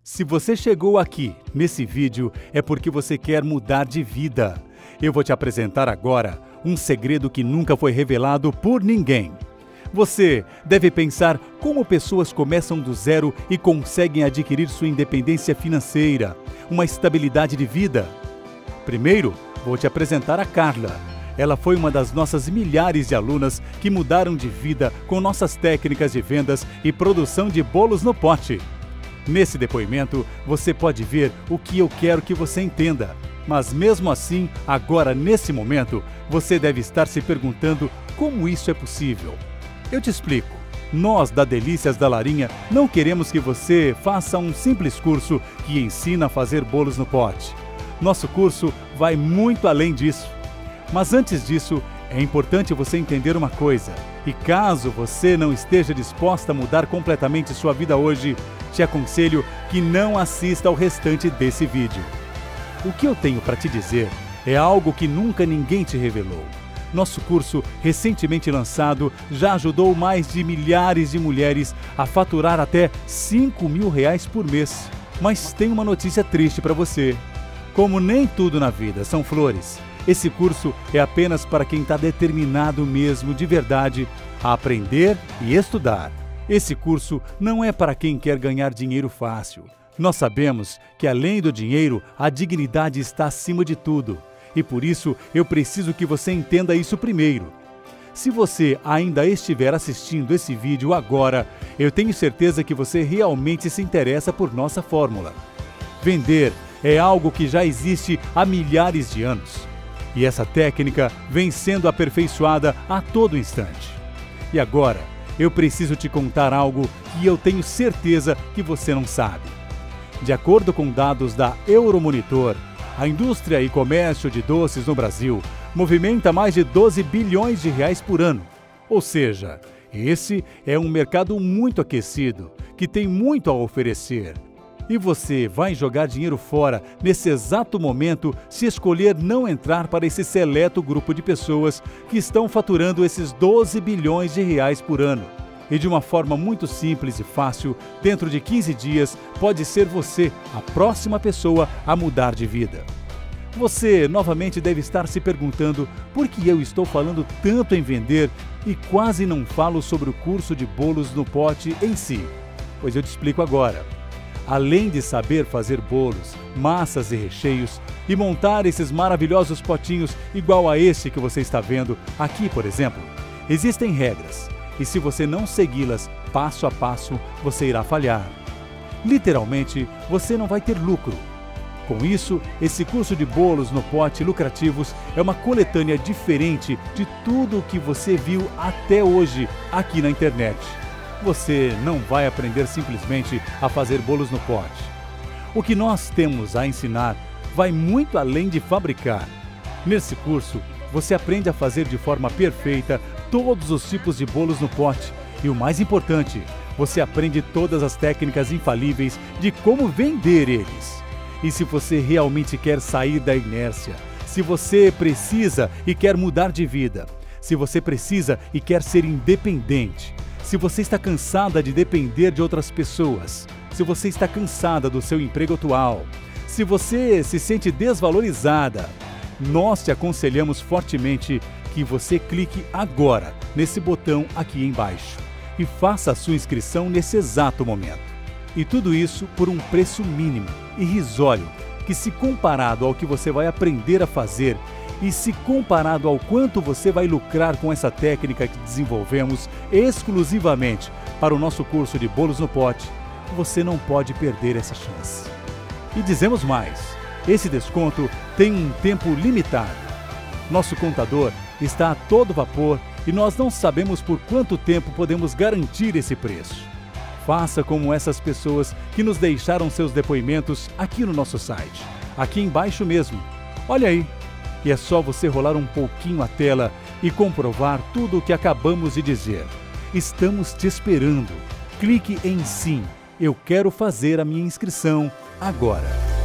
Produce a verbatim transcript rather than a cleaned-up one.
Se você chegou aqui nesse vídeo é porque você quer mudar de vida. Eu vou te apresentar agora um segredo que nunca foi revelado por ninguém. Você deve pensar como pessoas começam do zero e conseguem adquirir sua independência financeira, uma estabilidade de vida. Primeiro, vou te apresentar a Carla. Ela foi uma das nossas milhares de alunas que mudaram de vida com nossas técnicas de vendas e produção de bolos no pote. Nesse depoimento, você pode ver o que eu quero que você entenda. Mas mesmo assim, agora nesse momento, você deve estar se perguntando como isso é possível. Eu te explico. Nós, da Delícias da Larinha, não queremos que você faça um simples curso que ensina a fazer bolos no pote. Nosso curso vai muito além disso. Mas antes disso, é importante você entender uma coisa. E caso você não esteja disposta a mudar completamente sua vida hoje, te aconselho que não assista ao restante desse vídeo. O que eu tenho para te dizer é algo que nunca ninguém te revelou. Nosso curso, recentemente lançado, já ajudou mais de milhares de mulheres a faturar até cinco mil reais por mês. Mas tem uma notícia triste para você. Como nem tudo na vida são flores, esse curso é apenas para quem está determinado mesmo, de verdade, a aprender e estudar. Esse curso não é para quem quer ganhar dinheiro fácil. Nós sabemos que, além do dinheiro, a dignidade está acima de tudo. E por isso, eu preciso que você entenda isso primeiro. Se você ainda estiver assistindo esse vídeo agora, eu tenho certeza que você realmente se interessa por nossa fórmula. Vender é algo que já existe há milhares de anos. E essa técnica vem sendo aperfeiçoada a todo instante. E agora, eu preciso te contar algo que eu tenho certeza que você não sabe. De acordo com dados da Euromonitor, a indústria e comércio de doces no Brasil movimenta mais de doze bilhões de reais por ano. Ou seja, esse é um mercado muito aquecido, que tem muito a oferecer. E você vai jogar dinheiro fora nesse exato momento se escolher não entrar para esse seleto grupo de pessoas que estão faturando esses doze bilhões de reais por ano. E de uma forma muito simples e fácil, dentro de quinze dias, pode ser você a próxima pessoa a mudar de vida. Você novamente deve estar se perguntando por que eu estou falando tanto em vender e quase não falo sobre o curso de bolos no pote em si. Pois eu te explico agora. Além de saber fazer bolos, massas e recheios e montar esses maravilhosos potinhos igual a esse que você está vendo aqui, por exemplo, existem regras e se você não segui-las passo a passo, você irá falhar. Literalmente, você não vai ter lucro. Com isso, esse curso de bolos no pote lucrativos é uma coletânea diferente de tudo o que você viu até hoje aqui na internet. Você não vai aprender simplesmente a fazer bolos no pote. O que nós temos a ensinar vai muito além de fabricar. Nesse curso, você aprende a fazer de forma perfeita todos os tipos de bolos no pote. E o mais importante, você aprende todas as técnicas infalíveis de como vender eles. E se você realmente quer sair da inércia, se você precisa e quer mudar de vida, se você precisa e quer ser independente, se você está cansada de depender de outras pessoas, se você está cansada do seu emprego atual, se você se sente desvalorizada, nós te aconselhamos fortemente que você clique agora nesse botão aqui embaixo e faça a sua inscrição nesse exato momento. E tudo isso por um preço mínimo, irrisório, que se comparado ao que você vai aprender a fazer e se comparado ao quanto você vai lucrar com essa técnica que desenvolvemos exclusivamente para o nosso curso de bolos no pote, você não pode perder essa chance. E dizemos mais, esse desconto tem um tempo limitado. Nosso contador está a todo vapor e nós não sabemos por quanto tempo podemos garantir esse preço. Faça como essas pessoas que nos deixaram seus depoimentos aqui no nosso site, aqui embaixo mesmo. Olha aí. E é só você rolar um pouquinho a tela e comprovar tudo o que acabamos de dizer. Estamos te esperando. Clique em sim. Eu quero fazer a minha inscrição agora.